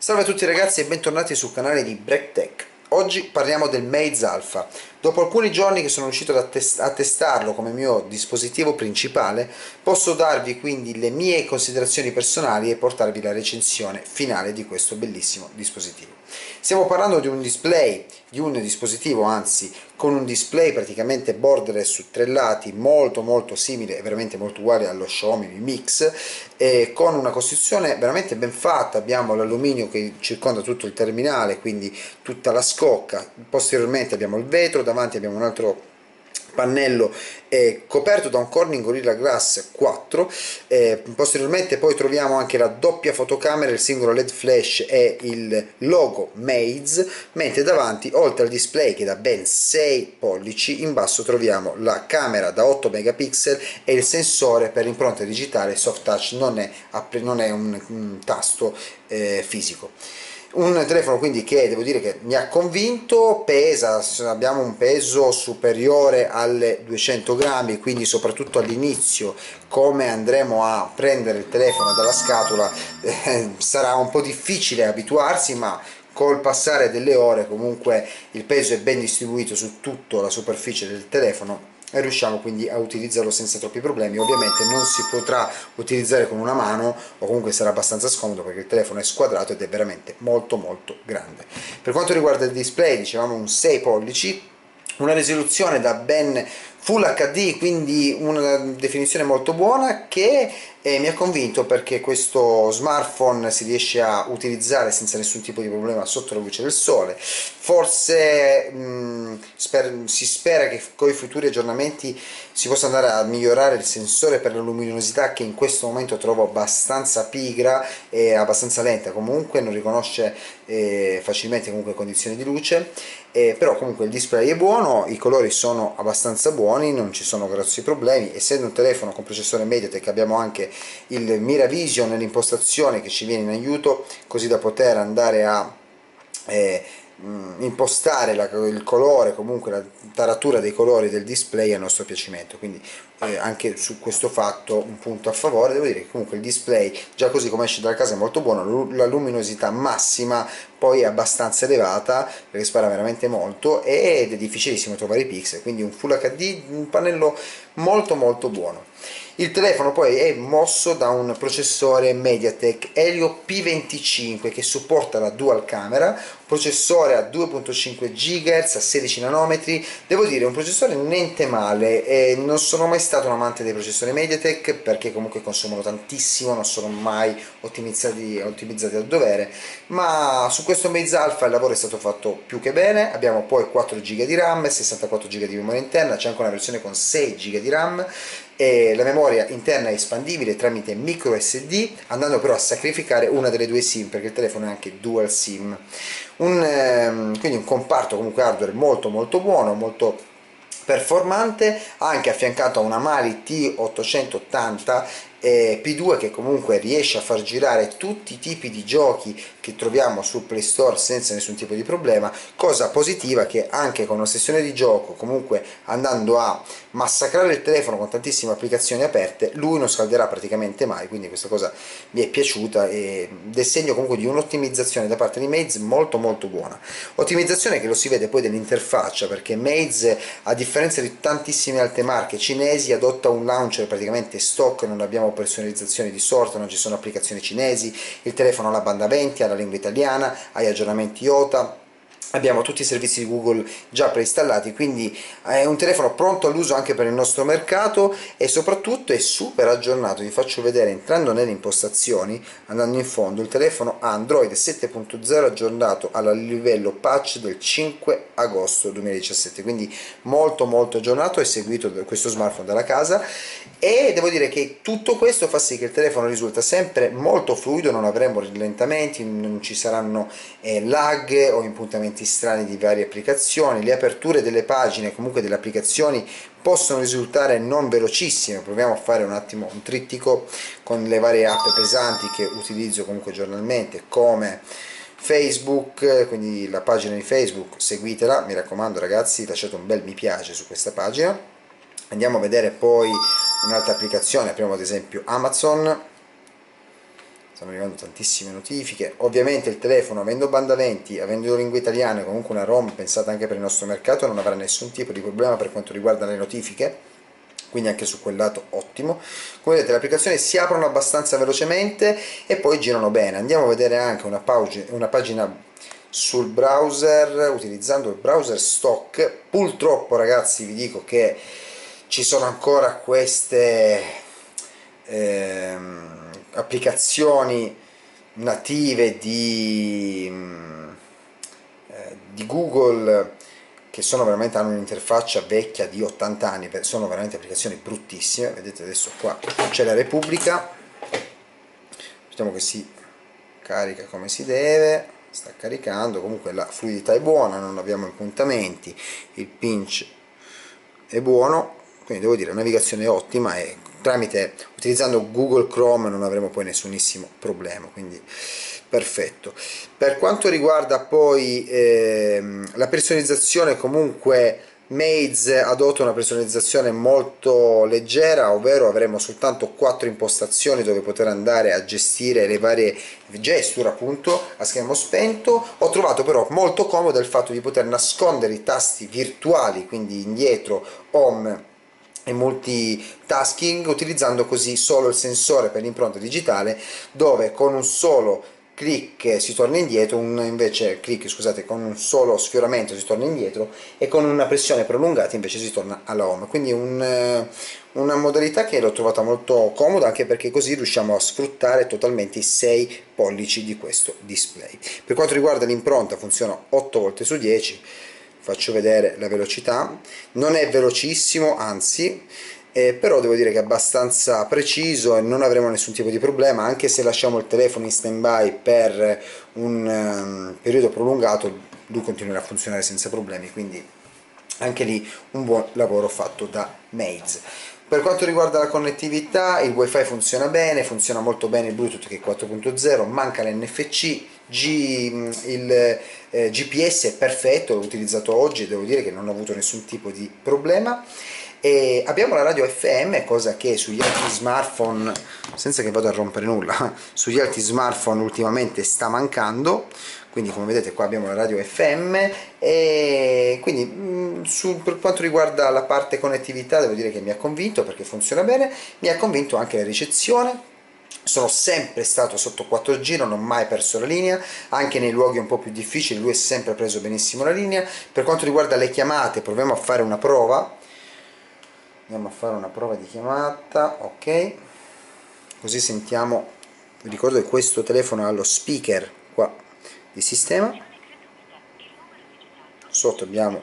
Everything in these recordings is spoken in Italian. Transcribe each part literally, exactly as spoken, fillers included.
Salve a tutti ragazzi e bentornati sul canale di BreakTech. Oggi parliamo del Meiz Alpha. Dopo alcuni giorni che sono riuscito a, test a testarlo come mio dispositivo principale, posso darvi quindi le mie considerazioni personali e portarvi la recensione finale di questo bellissimo dispositivo. Stiamo parlando di un display, di un dispositivo anzi, con un display praticamente borderless su tre lati, molto molto simile e veramente molto uguale allo Xiaomi Mi Mix, e con una costruzione veramente ben fatta. Abbiamo l'alluminio che circonda tutto il terminale, quindi tutta la scocca, posteriormente abbiamo il vetro, davanti abbiamo un altro pannello eh, coperto da un Corning Gorilla Glass quattro, eh, posteriormente poi troviamo anche la doppia fotocamera, il singolo L E D flash e il logo Meiz, mentre davanti, oltre al display che da ben sei pollici, in basso troviamo la camera da otto megapixel e il sensore per impronta digitale soft touch, non è, non è un, un tasto eh, fisico. Un telefono quindi che devo dire che mi ha convinto, pesa, abbiamo un peso superiore alle duecento grammi, quindi soprattutto all'inizio, come andremo a prendere il telefono dalla scatola, eh, sarà un po' difficile abituarsi, ma col passare delle ore comunque il peso è ben distribuito su tutta la superficie del telefono e riusciamo quindi a utilizzarlo senza troppi problemi. Ovviamente non si potrà utilizzare con una mano, o comunque sarà abbastanza scomodo perché il telefono è squadrato ed è veramente molto molto grande. Per quanto riguarda il display, dicevamo un sei pollici, una risoluzione da ben Full H D, quindi una definizione molto buona che eh, mi ha convinto, perché questo smartphone si riesce a utilizzare senza nessun tipo di problema sotto la luce del sole. Forse mh, sper si spera che con i futuri aggiornamenti si possa andare a migliorare il sensore per la luminosità, che in questo momento trovo abbastanza pigra e abbastanza lenta, comunque non riconosce eh, facilmente comunque condizioni di luce, eh, però comunque il display è buono, i colori sono abbastanza buoni, non ci sono grossi problemi. Essendo un telefono con processore MediaTek abbiamo anche il Miravision nell'impostazione che ci viene in aiuto, così da poter andare a eh, impostare la, il colore, comunque la taratura dei colori del display a nostro piacimento, quindi eh, anche su questo fatto un punto a favore. Devo dire che comunque il display già così come esce dalla casa è molto buono, la luminosità massima poi è abbastanza elevata perché spara veramente molto ed è difficilissimo trovare i pixel, quindi un Full H D, un pannello molto molto buono. Il telefono poi è mosso da un processore MediaTek Helio P venticinque che supporta la dual camera, processore a due virgola cinque gigahertz a sedici nanometri. Devo dire un processore niente male, e non sono mai stato un amante dei processori MediaTek perché comunque consumano tantissimo, non sono mai ottimizzati, ottimizzati a dovere, ma su questo Meiz Alpha il lavoro è stato fatto più che bene. Abbiamo poi quattro giga di RAM, sessantaquattro giga di memoria interna, c'è anche una versione con sei giga di RAM, e la memoria interna è espandibile tramite micro S D, andando però a sacrificare una delle due SIM perché il telefono è anche dual SIM. Un, ehm, quindi un comparto comunque hardware molto molto buono, molto performante, anche affiancato a una Mali T ottocentottanta eh, P due che comunque riesce a far girare tutti i tipi di giochi che troviamo sul Play Store senza nessun tipo di problema, cosa positiva che anche con una sessione di gioco, comunque andando a massacrare il telefono con tantissime applicazioni aperte, lui non scalderà praticamente mai, quindi questa cosa mi è piaciuta ed è segno comunque di un'ottimizzazione da parte di Meiz molto molto buona. Ottimizzazione che lo si vede poi dell'interfaccia, perché Meiz, a differenza di tantissime altre marche cinesi, adotta un launcher praticamente stock, non abbiamo personalizzazioni di sorta, non ci sono applicazioni cinesi, il telefono ha la banda venti, ha la lingua italiana, ha gli aggiornamenti I O T A, abbiamo tutti i servizi di Google già preinstallati, quindi è un telefono pronto all'uso anche per il nostro mercato e soprattutto è super aggiornato. Vi faccio vedere entrando nelle impostazioni, andando in fondo, il telefono ha Android sette punto zero aggiornato al livello patch del cinque agosto duemiladiciassette, quindi molto molto aggiornato e seguito da questo smartphone dalla casa. E devo dire che tutto questo fa sì che il telefono risulta sempre molto fluido, non avremo rallentamenti, non ci saranno eh, lag o impuntamenti strani di varie applicazioni. Le aperture delle pagine, comunque delle applicazioni, possono risultare non velocissime. Proviamo a fare un attimo un trittico con le varie app pesanti che utilizzo comunque giornalmente, come Facebook, quindi la pagina di Facebook, seguitela, mi raccomando ragazzi, lasciate un bel mi piace su questa pagina. Andiamo a vedere poi un'altra applicazione, apriamo ad esempio Amazon, stanno arrivando tantissime notifiche. Ovviamente il telefono, avendo banda venti, avendo lingua italiana e comunque una ROM pensata anche per il nostro mercato, non avrà nessun tipo di problema per quanto riguarda le notifiche, quindi anche su quel lato ottimo. Come vedete, le applicazioni si aprono abbastanza velocemente e poi girano bene. Andiamo a vedere anche una, una pagina sul browser utilizzando il browser stock. Purtroppo, ragazzi, vi dico che ci sono ancora queste ehm, applicazioni native di, eh, di Google, che sono veramente, hanno un'interfaccia vecchia di ottanta anni, sono veramente applicazioni bruttissime. Vedete, adesso qua c'è la Repubblica, vediamo che si carica come si deve, sta caricando, comunque la fluidità è buona, non abbiamo impuntamenti, il pinch è buono, quindi devo dire navigazione ottima e tramite, utilizzando Google Chrome non avremo poi nessunissimo problema, quindi perfetto. Per quanto riguarda poi ehm, la personalizzazione, comunque Maze adotta una personalizzazione molto leggera, ovvero avremo soltanto quattro impostazioni dove poter andare a gestire le varie gesture appunto a schermo spento. Ho trovato però molto comodo il fatto di poter nascondere i tasti virtuali, quindi indietro, home e multitasking, utilizzando così solo il sensore per l'impronta digitale, dove con un solo clic si torna indietro, un invece clic scusate con un solo sfioramento si torna indietro e con una pressione prolungata invece si torna alla home. Quindi un, una modalità che l'ho trovata molto comoda, anche perché così riusciamo a sfruttare totalmente i sei pollici di questo display. Per quanto riguarda l'impronta, funziona otto volte su dieci. Faccio vedere la velocità, non è velocissimo, anzi, eh, però devo dire che è abbastanza preciso e non avremo nessun tipo di problema. Anche se lasciamo il telefono in stand by per un um, periodo prolungato, lui continuerà a funzionare senza problemi, quindi anche lì un buon lavoro fatto da Maze. Per quanto riguarda la connettività, il wifi funziona bene, funziona molto bene il Bluetooth che è quattro punto zero, manca l'N F C, G, il eh, G P S è perfetto, l'ho utilizzato oggi e devo dire che non ho avuto nessun tipo di problema. E abbiamo la radio F M, cosa che sugli altri smartphone, senza che vado a rompere nulla, sugli altri smartphone ultimamente sta mancando. Quindi come vedete qua abbiamo la radio F M e quindi mh, su, per quanto riguarda la parte connettività devo dire che mi ha convinto perché funziona bene, mi ha convinto anche la ricezione. Sono sempre stato sotto quattro G, non ho mai perso la linea, anche nei luoghi un po' più difficili lui è sempre preso benissimo la linea. Per quanto riguarda le chiamate, proviamo a fare una prova, andiamo a fare una prova di chiamata, ok, così sentiamo. Vi ricordo che questo telefono ha lo speaker qua di sistema, sotto abbiamo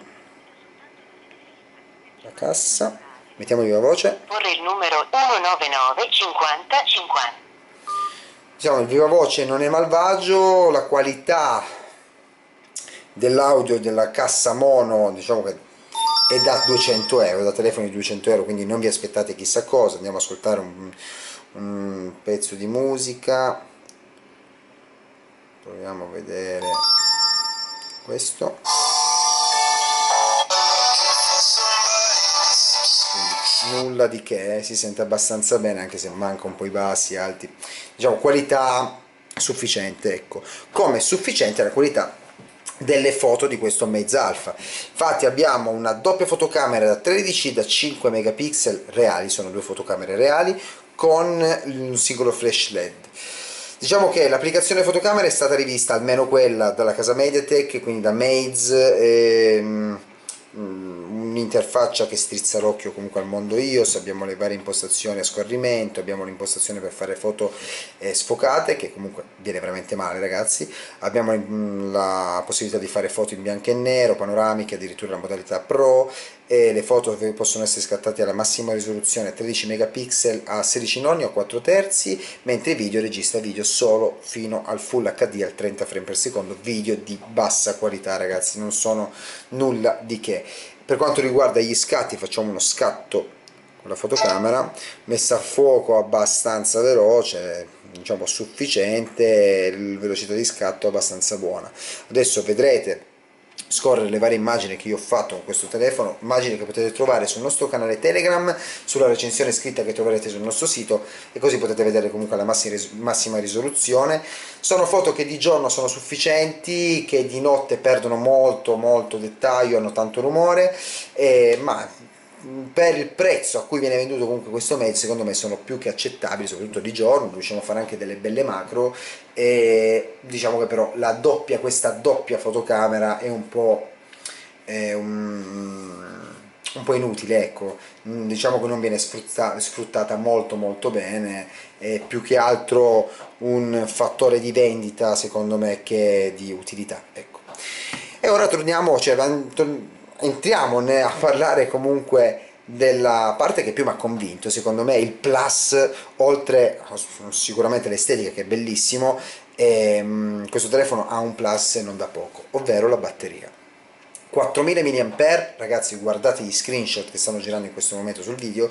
la cassa, mettiamo viva voce, porre il numero uno nove nove cinquanta cinquanta. diciamo il viva voce non è malvagio, la qualità dell'audio della cassa mono diciamo che è da duecento euro, da telefoni di duecento euro, quindi non vi aspettate chissà cosa. Andiamo ad ascoltare un, un pezzo di musica, proviamo a vedere questo, quindi nulla di che, eh? Si sente abbastanza bene anche se manca un po' i bassi, alti, diciamo qualità sufficiente, ecco, come sufficiente la qualità delle foto di questo Maze Alpha. Infatti abbiamo una doppia fotocamera da tredici da cinque megapixel reali, sono due fotocamere reali con un singolo flash led. Diciamo che l'applicazione fotocamera è stata rivista, almeno quella dalla casa Mediatek, quindi da Maze, ehm, un'interfaccia che strizza l'occhio comunque al mondo iOS. Abbiamo le varie impostazioni a scorrimento, abbiamo l'impostazione per fare foto eh, sfocate, che comunque viene veramente male ragazzi, abbiamo la possibilità di fare foto in bianco e nero, panoramiche, addirittura la modalità Pro, e le foto possono essere scattate alla massima risoluzione tredici megapixel a sedici noni o quattro terzi, mentre il video registra video solo fino al Full H D al trenta frame per secondo, video di bassa qualità ragazzi, non sono nulla di che. Per quanto riguarda gli scatti, facciamo uno scatto con la fotocamera, messa a fuoco abbastanza veloce, diciamo sufficiente, la velocità di scatto abbastanza buona. Adesso vedrete scorrere le varie immagini che io ho fatto con questo telefono, immagini che potete trovare sul nostro canale Telegram, sulla recensione scritta che troverete sul nostro sito, e così potete vedere comunque alla massima risoluzione. Sono foto che di giorno sono sufficienti, che di notte perdono molto molto dettaglio, hanno tanto rumore, eh, ma per il prezzo a cui viene venduto comunque questo mezzo, secondo me sono più che accettabili, soprattutto di giorno, riusciamo a fare anche delle belle macro. E diciamo che però la doppia, questa doppia fotocamera è un po' è un, un po' inutile, ecco. Diciamo che non viene sfruttata, sfruttata molto molto bene, è più che altro un fattore di vendita secondo me che di utilità, ecco. E ora torniamo, cioè, entriamo a parlare comunque della parte che più mi ha convinto, secondo me il plus, oltre sicuramente l'estetica che è bellissimo, e, um, questo telefono ha un plus non da poco, ovvero la batteria. quattromila milliampere ora, ragazzi, guardate gli screenshot che stanno girando in questo momento sul video,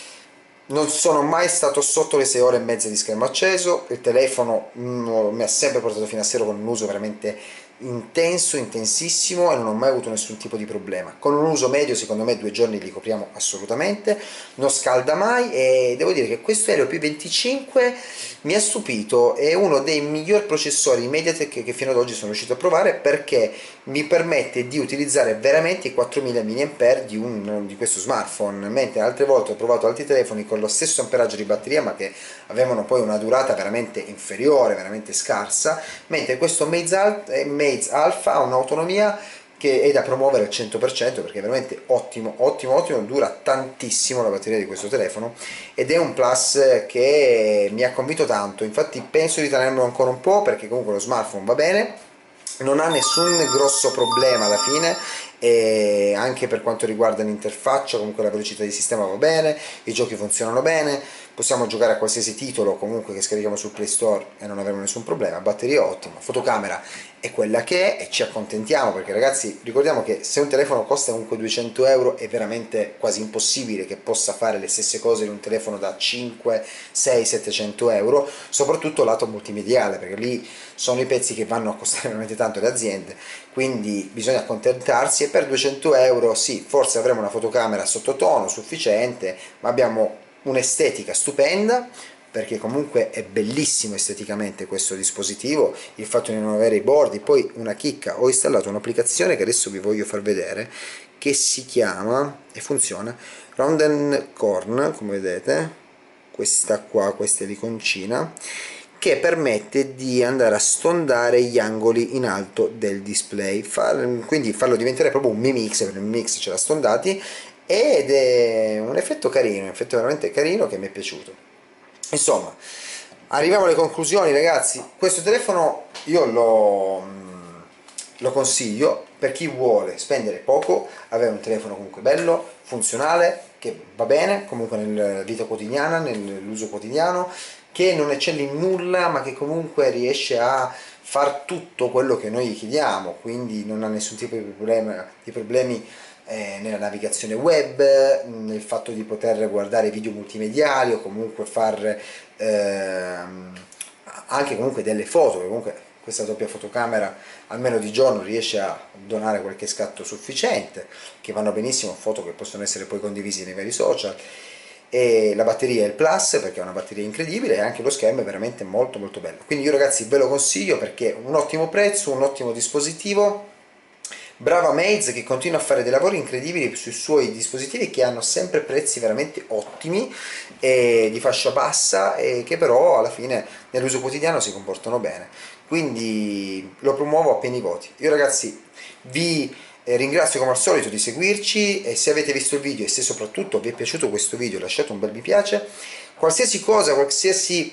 non sono mai stato sotto le sei ore e mezza di schermo acceso, il telefono mm, mi ha sempre portato fino a zero con un uso veramente intenso, intensissimo, e non ho mai avuto nessun tipo di problema. Con un uso medio secondo me due giorni li copriamo assolutamente, non scalda mai, e devo dire che questo Helio P venticinque mi ha stupito, è uno dei migliori processori MediaTek che fino ad oggi sono riuscito a provare, perché mi permette di utilizzare veramente i quattromila milliampere di, un, di questo smartphone, mentre altre volte ho provato altri telefoni con lo stesso amperaggio di batteria ma che avevano poi una durata veramente inferiore, veramente scarsa, mentre questo Meizu Alpha ha un'autonomia che è da promuovere al cento per cento, perché è veramente ottimo, ottimo, ottimo, dura tantissimo la batteria di questo telefono, ed è un plus che mi ha convinto tanto. Infatti penso di tenermelo ancora un po', perché comunque lo smartphone va bene, non ha nessun grosso problema alla fine, e anche per quanto riguarda l'interfaccia comunque la velocità di sistema va bene, i giochi funzionano bene, possiamo giocare a qualsiasi titolo comunque che scarichiamo sul Play Store e non avremo nessun problema, batteria ottima, fotocamera è quella che è e ci accontentiamo, perché ragazzi ricordiamo che se un telefono costa comunque duecento euro è veramente quasi impossibile che possa fare le stesse cose in un telefono da cinque, sei, settecento euro, soprattutto lato multimediale, perché lì sono i pezzi che vanno a costare veramente tanto alle aziende, quindi bisogna accontentarsi, e per duecento euro sì, forse avremo una fotocamera sottotono sufficiente, ma abbiamo un'estetica stupenda, perché comunque è bellissimo esteticamente questo dispositivo, il fatto di non avere i bordi. Poi una chicca, ho installato un'applicazione che adesso vi voglio far vedere, che si chiama, e funziona, Round Corner, come vedete, questa qua, questa è l'iconcina, che permette di andare a stondare gli angoli in alto del display, Far, quindi farlo diventare proprio un Mi Mix, perché il Mi Mix ce l'ha stondati, ed è un effetto carino, un effetto veramente carino che mi è piaciuto. Insomma, arriviamo alle conclusioni, ragazzi. Questo telefono io lo, lo consiglio per chi vuole spendere poco, avere un telefono comunque bello, funzionale, che va bene comunque nella vita quotidiana, nell'uso quotidiano, che non eccelle in nulla ma che comunque riesce a far tutto quello che noi gli chiediamo, quindi non ha nessun tipo di problema, di problemi eh, nella navigazione web, nel fatto di poter guardare video multimediali o comunque far ehm, anche comunque delle foto, perché comunque questa doppia fotocamera almeno di giorno riesce a donare qualche scatto sufficiente, che vanno benissimo, foto che possono essere poi condivisi nei vari social. E la batteria è il plus, perché è una batteria incredibile, e anche lo schermo è veramente molto molto bello, quindi io ragazzi ve lo consiglio perché un ottimo prezzo, un ottimo dispositivo. Brava Meizu che continua a fare dei lavori incredibili sui suoi dispositivi, che hanno sempre prezzi veramente ottimi e di fascia bassa, e che però alla fine nell'uso quotidiano si comportano bene, quindi lo promuovo a pieni voti. Io ragazzi vi ringrazio come al solito di seguirci, e se avete visto il video e se soprattutto vi è piaciuto questo video lasciate un bel mi piace. Qualsiasi cosa, qualsiasi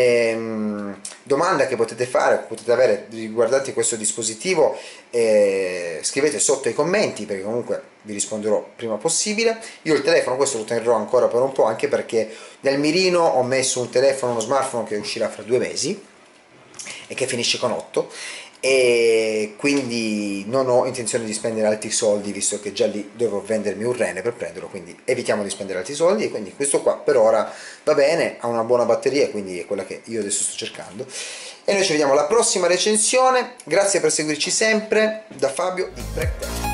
ehm, domanda che potete fare, potete avere riguardante questo dispositivo, eh, scrivete sotto ai commenti, perché comunque vi risponderò prima possibile. Io il telefono questo lo terrò ancora per un po', anche perché nel mirino ho messo un telefono, uno smartphone che uscirà fra due mesi e che finisce con otto, e quindi non ho intenzione di spendere altri soldi, visto che già lì devo vendermi un rene per prenderlo, quindi evitiamo di spendere altri soldi. E quindi questo qua per ora va bene, ha una buona batteria, quindi è quella che io adesso sto cercando. E noi ci vediamo alla prossima recensione, grazie per seguirci sempre, da Fabio di BreakTech.